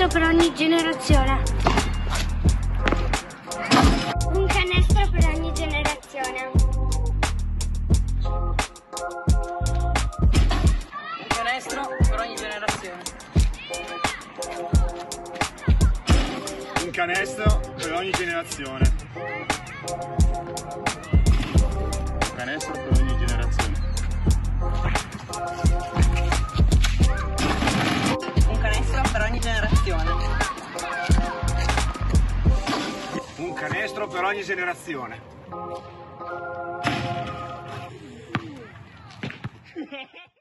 canestro per ogni generazione. Un canestro per ogni generazione. Un canestro per ogni generazione. Un canestro per ogni generazione. Un canestro per ogni generazione. Un canestro per ogni generazione. Un canestro per ogni generazione.